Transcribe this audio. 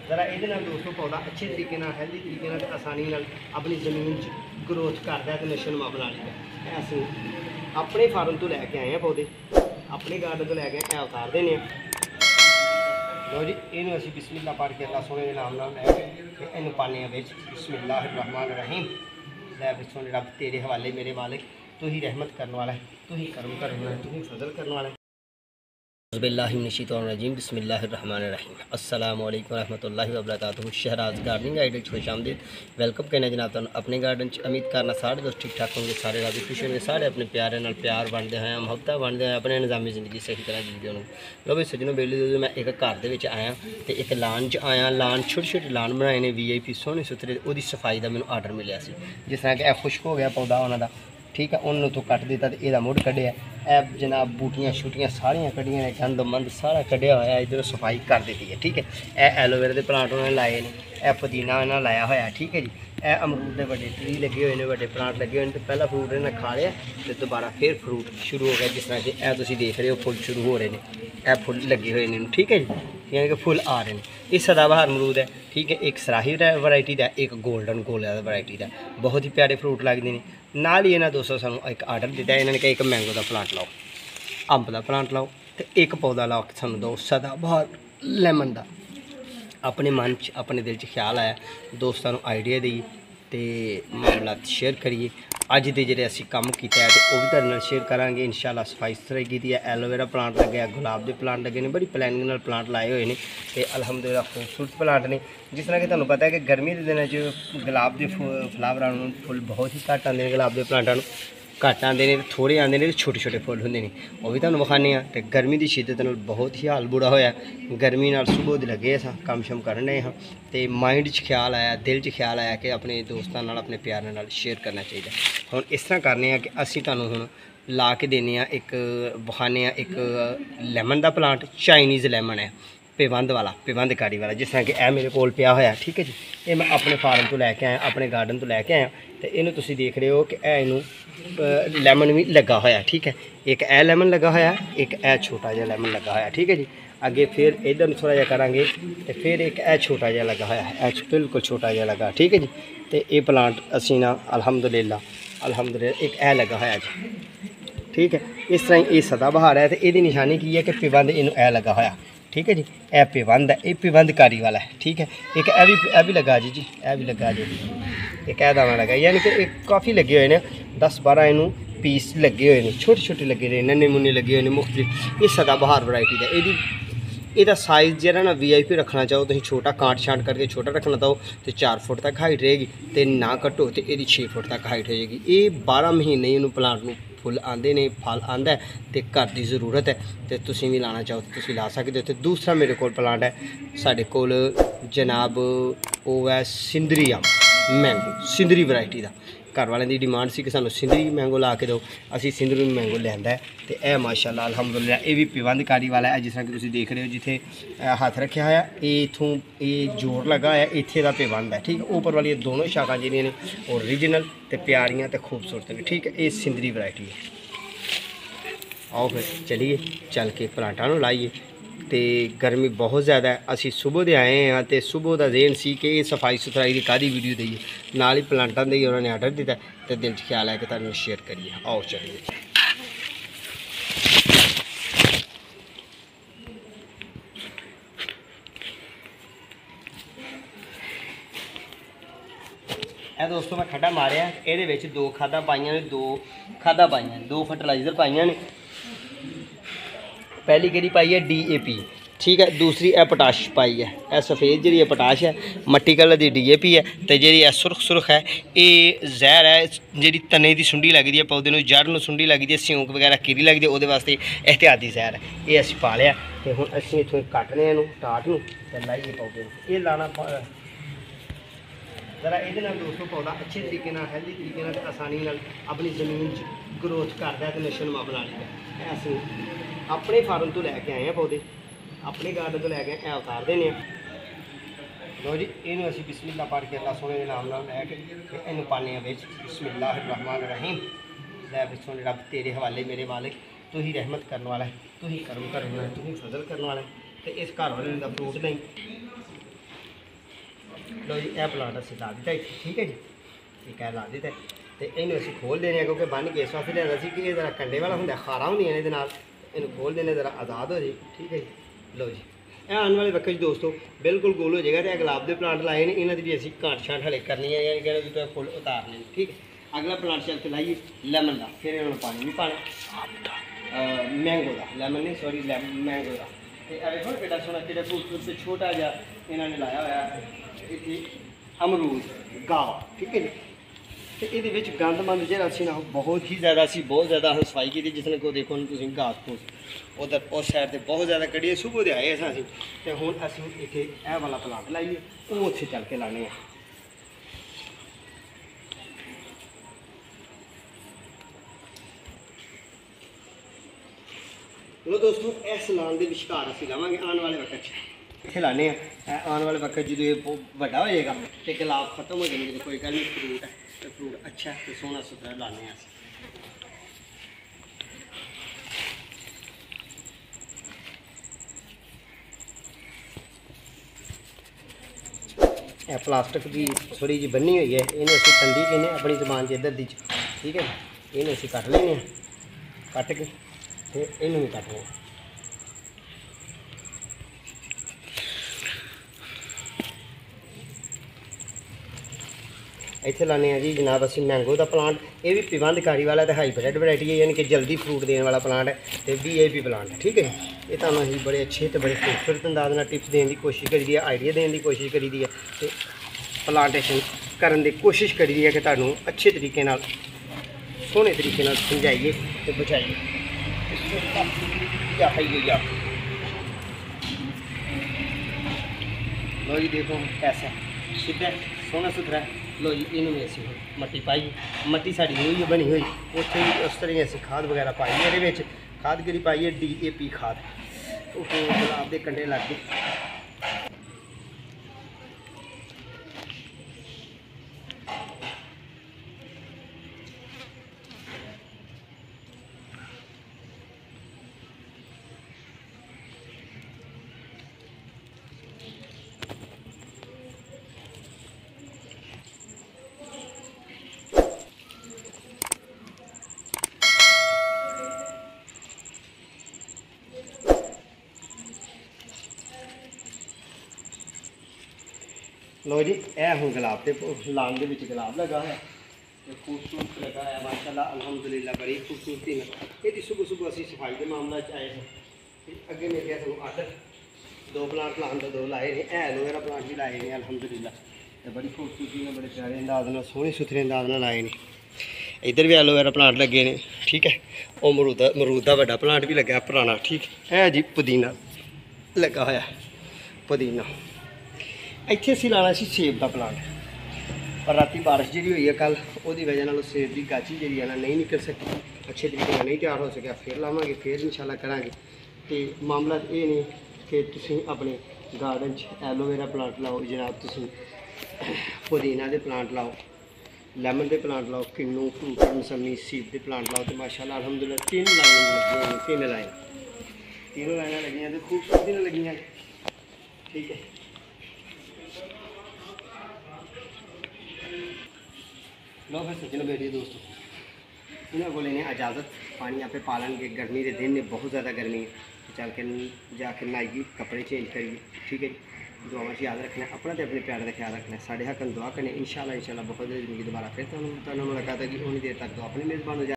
ज़रा ये दोस्तों पौधा अच्छे तरीके हैल्दी तरीके आसानी अपनी ज़मीन ग्रोथ करता है तो नशोनुमा बना लेगा। असी अपने फार्म तो लैके आए हैं पौधे, अपने गार्डन तो लैके आए उतार देने। लो जी इनू असी बिस्मिल्लाह पढ़ के अल्लाह सोने के नाम लैके इन पाने बिस्मिल्लाहिर्रहमानिर्रहीम। लै सोने रब तेरे हवाले मेरे मालिक, तू ही रहमत करने वाला है, तू ही करम करने वाला है, तू ही फजल करने वाला है। बिस्मिल्लाहिर्रहमानिर्रहीम बिस्मिल्लाहिर्रहमानिर्रहीम। अस्सलामु अलैकुम रहमतुल्लाहि व बरकातुहू। शहराज गार्डनिंग आइडिया खुश आमदीद। वेलकम कहना जनाब तुम अपने गार्डन उम्मीद करना सारे दोस्त ठीक ठाक होंगे, सारे राजी खुश होंगे, सारे अपने प्यारे नाल प्यार बनते हैं, मुहब्बत बनते हैं, अपने निज़ामी ज़िंदगी सही तरह जीते होंगे। लो भाई सज्जनों बेली मैं एक घर के आया तो एक लान च आया। लान छोटे छोटे लान बनाए ने VIP सोहने सुथरे, वो सफाई का मैंने आर्डर मिले सी। जिस तरह कि खुश्क हो गया पौधा उन्होंने, ठीक है, उन्होंने तो कट दिता तो यदा मुड़ कढ़िया ए जनाब बूटियाँ शूटियाँ सारिया कढ़िया ने, गंद मंद सारा कढ़िया होया, इधर सफाई कर दी है। ठीक है, ए एलोवेरा के प्लांट उन्होंने लाए ने, ए पुदीना इन्होंने लाया होया। ठीक है जी, ए अमरूद के बड़े ट्री लगे हुए हैं, बड़े प्लांट लगे हुए हैं। तो पहला फ्रूट इन्हें खा लिया तो दोबारा फिर फ्रूट शुरू हो गया। जिस तरह से ए तुम देख रहे हो फुल शुरू हो रहे हैं, ए फुल लगे हुए हैं। ठीक है जी, यानी कि फुल आ रहे हैं। ये सदाबहार अमरूद है। ठीक है, एक सराही वैरायटी का, एक गोल्डन गोला वैरायटी का, बहुत ही प्यारे फ्रूट लगते हैं। नाल ही इन्होंने दोस्तों सानू एक आर्डर दिता, इन्होंने कहा एक मैंगो का प्लांट लाओ, अंब का प्लांट लाओ, तो एक पौधा लाओ सानू दो सदाबहार लैमन का। अपने मन च अपने दिल च ख्याल आया, दोस्तों आइडिया दी तो मामला शेयर करिए। अज के जो असी काम किया तो वह भी तुहाडे शेयर करांगे इंशाअल्लाह। सफाई सुथराई की है, एलोवेरा प्लांट लगे, गुलाब के प्लांट लगे ने, बड़ी प्लैनिंग नाल प्लांट लाए हुए हैं तो अलहमदुलिल्लाह खूबसूरत प्लांट ने। जिस तरह कि तुहानूं पता है कि गर्मी के दिनों गुलाब के फ्लावरां नूं फुल बहुत ही घट आते हैं, गुलाब के प्लांटां नूं घट आते हैं, थोड़े आते हैं, छोटे छोटे फुल होंगे ने, वह भी तुहानूं विखाने। तो गर्मी की शिद्दत नाल बहुत ही हाल बुरा होया, गर्मी नाल सुबह दे लगे सा कम शम करन डे हाँ, तो माइंड च ख्याल आया, दिल च ख्याल आया कि अपने दोस्तों नाल अपने प्यारे नाल शेयर करना चाहिए। हुण इस तरह करने कि असीं तुहानूं हुण ला के देने एक विखाने एक लैमन का प्लांट, चाइनीज़ लैमन है, पेवंद वाला, पेवंद कारी वाला। जिस तरह कि यह मेरे कोल पिया होया। ठीक है जी, ये मैं अपने फार्म तो लैके आया, अपने गार्डन तो लैके आया। तो इनू तुसीं देख रहे हो कि इनू लैमन भी लगा होया। ठीक है, एक ए लैमन लगा होया, एक ए छोटा जिहा लैमन लगा होया। ठीक है जी, अगे फिर इधर थोड़ा जिहा करांगे तो फिर एक ए छोटा जिहा लगा होया, बिल्कुल छोटा जिहा लगा। ठीक है जी, तो ये प्लांट असीं ना अलहमदुलिल्लाह एक ए लगा होया जी। ठीक है, इस तरह ये सदाबहार है, तो ये निशानी की है कि पेवंद इनू ए लगा होया। ठीक है जी, ए पेवंद है, ये पेवंद कारी वाला है। ठीक है, एक ए भी लगा जी, ए भी लगा जी, एक ए दाना लगा, यानी कि एक काफ़ी लगे हुए हैं, 10-12 इनू पीस लगे हुए हैं, छोटे छोटे लगे हुए, नन्हे मुन्ने लगे हुए हैं मुख्तलिफ। ये सदाबहार वैरायटी का, यदा साइज़ जो ना VIP रखना चाहो तो छोटा काट छाट करके छोटा रखना चाहो तो 4 फुट तक हाइट रहेगी, तो ना कटो तो ये 6 फुट तक हाइट हो जाएगी। ये 12 महीने इन्होंने प्लांट में फुल आते हैं, फल आता है, तो घर की जरूरत है, तो तुसीं भी लाना चाहो तो तुसीं ला सकते हो। तो दूसरा मेरे को प्लांट है साढ़े कोल जनाब, वो है सिंदरी मैंगो, सिंदरी वैरायटी का। घर वालों की डिमांड सी कि सानू सिंदरी मैंगो ला के दो, असी सिंदरी मैंगो लिया है। तो यह माशाअल्लाह अल्हम्दुलिल्लाह ये भी पेवंद कारी वाला है। जिस तरह कि तुम देख रहे हो जिथे हाथ रखा है, इतों ये जोर लगा है, इत्थे का पेवंद है। ठीक है, ऊपर वाली दोनों शाखा जी ने ओरिजिनल तो प्यारियां तो खूबसूरत भी। ठीक है, ये सिंदरी वैरायटी है। आओ फिर चलिए चल के प्लांटां लाइए। तो गर्मी बहुत ज़्यादा है, असी सुबह दे आए हैं, तो सुबह का जेन सी कि सफाई सुथराई की कादी वीडियो दईए, नाल ही प्लांटां दी उन्होंने आर्डर दिता, तो दिल च ख्याल है कि तुहानूं शेयर करिए। आओ चलिए। ए दोस्तों मैं खड्डा मारिया, ये 2 खादा पाइयां ने, 2 खादा पाइयां, 2 फर्टिलाइजर पाइयां ने। पहली केड़ी पाई है DAP, ठीक है, दूसरी है पोटाश पाई है, यह सफ़ेद जी पोटाश है, मट्टी कलर की DAP है, तो जी सुरख है ये जहर है, जी तने की सुंडी लगती है, पौधे में जड़ में सुंडी लगती है, स्यूंक वगैरह कीड़ी लगती है, वो वास्ते एहतियाती जहर है। ये असीं पा लिया, तो हुण असीं इत्थों कट्टने इहनूं टाट नूं ते लाइए पौधे नूं। ये लाना ज़रा ये दोस्तों पौधा अच्छे तरीके हैल्दी तरीके आसानी अपनी ज़मीन ग्रोथ करता है तो नशोनुमा बना लेगा। असीं अपने फार्म तो लैके आए हैं पौधे, अपने गार्डन तो लैके आए उतार देने। लो जी इनू असीं बिस्मिल्लाह पढ़ के अल्लाह सोने के नाम लैके इनू पाने बिस्मिल्लाहिर्रहमानिर्रहीम। लै सोने रब तेरे हवाले मेरे मालिक, तू ही रहमत करने वाला है, तू ही करम करने वाला है, तू ही फजल करने वाला है। तो इस घर वाले का फ्रूट नहीं लो जी यह प्लांट असीं ला दिता इत्थे, ठीक है जी, एक ला दिता तो इनू असीं खोल देने क्योंकि बन के इस वास्ते लिया कि ये जरा कंडे वाला होंगे, खारा होंदियां ने इनू खोल देने जरा आज़ाद हो जाए, ठीक है जी। लो जी यह आने वाले वक्त दोस्तों बिल्कुल गोल हो जाएगा। तो गुलाब के प्लांट लाए हैं, इन्हों की भी असीं घाट शाट हले करनी है, यानी कि तो फुल उतारने, ठीक है। अगला प्लांट चल के लाइए लैमन का, फिर इन्होंने पानी नहीं पाना, मैंगो का, लैमन नहीं सॉरी मैंगो का। तो देखो ना कितना सोहना कितना खूबसूरत छोटा जहा इन्होंने लाया हुआ इतनी अमरूद गावा, ठीक है जी। तो ये गंद मंद जो असी ना बहुत ही ज़्यादा बहुत ज़्यादा सफाई की, जिसने को देखो तुम घास फूस उधर उस साइड से बहुत ज़्यादा कढ़िए सुबह दे आए असीं, तो हुण असीं इत्थे यह वाला प्लांट लाइए वो उत्थे चल के लाने। चलो दोस्तों इस लान के विचकार असीं लावांगे आने वाले वक्त इत्थे लाने आने वाले वक्त जो ये बड़ा हो जाएगा तो गुलाब खत्म हो जाएंगे, कोई गल नहीं, फ्रूट है तो फ्रूट अच्छा तो सोहना सुथरा लाने अस। प्लास्टिक की थोड़ी जी बनी हुई है, इन्हें असीं तंदी कहने अपनी जबान से इधर दी, ठीक है। इन्हें असीं कट लेने, कट के फिर इन्हूं भी कट लें। इत्थे लाने जी जनाब असीं मैंगो का प्लांट, ये भी पिबंधकारी वाला तो हाईब्रिड वैरायटी है, यानी कि जल्दी फ्रूट देने वाला प्लांट है, तो VIP प्लांट है, ठीक है। ये तो असीं बड़े अच्छे तो बड़े खूबसूरत अंदाज नाल टिप्स देने की कोशिश करी दी है, आइडिया देने की कोशिश करी दी है, तो प्लांटेशन करने की कोशिश करी दी है कि तुहानूं अच्छे तरीके नाल सोहने तरीके नाल समझाइए तो बचाइए। लो जी देखो कैसा सीधा सोहना सुथरा है। लो जी इनू भी असीं मट्टी पाई, मट्टी साड़ी हुई है बनी हुई, उत्थे भी उस तरह असीं खाद वगैरह पाई है, ये खाद गिरी पाई है DAP खाद, गुलाब के कंडे लग गए। लो जी यह हूँ गुलाब के लान के गुलाब लगा है, खूबसूरत लगा है माशाल्लाह अल्हम्दुलिल्लाह, बड़ी खूबसूरती है। ये सुबह सुबह असी सफाई के मामला आए हैं, अगे मैं क्या सगों अठ 2 प्लांट लाने तो 2 लाए हैं, एलोवेरा प्लांट भी लाए हैं अल्हम्दुलिल्लाह, तो बड़ी खूबसूरती में बड़े प्यारे अंदाज में सोहने सुथरे अंदाज में लाए हैं। इधर भी एलोवेरा प्लांट लगे ने, ठीक है। और मरूद का बड़ा प्लांट भी लगा पुराना, ठीक है जी। पुदीना लगा होया, पुदीना इत्थे असीं लाना सी सेब का प्लांट, पर राती बारिश जी हुई है कल, वो वजह नाल सेब की गाची जी है ना नहीं निकल सकी, अच्छे तरीके नहीं तैयार हो सकिया, फिर लावांगे फिर इंशाल्लाह करांगे। तो मामला ये नहीं कि तुसीं अपने गार्डन एलोवेरा प्लांट लाओ जनाब, तुसीं पुदीना के प्लांट लाओ, लैमन के प्लांट लाओ, किन्नू फ्रूट मौसमी सेब के प्लांट लाओ, तो माशाल्लाह अल्हम्दुलिल्लाह 3 लाइन लगी, 3 लाइन, तीनों लाइना लगियां तो खूबसूरती लगियां, ठीक है। लो फिर सज्जनों बैठिए दोस्तों, इन्होंने को लेने इजाज़त, पानी यहाँ पे पालन के, गर्मी के दिन में बहुत ज़्यादा गर्मी है, तो चल के जाके नहाइए कपड़े चेंज करिए, ठीक है जी। दुआवां याद रखना अपना तो अपने प्यार का ख्याल रखना, साढ़े हक दुआ करने इंशाल्लाह बहुत जल्दी दोबारा फिर तो मुलाकात होगी, उन्नी देर तक तो अपनी मेज़बान हो जाए।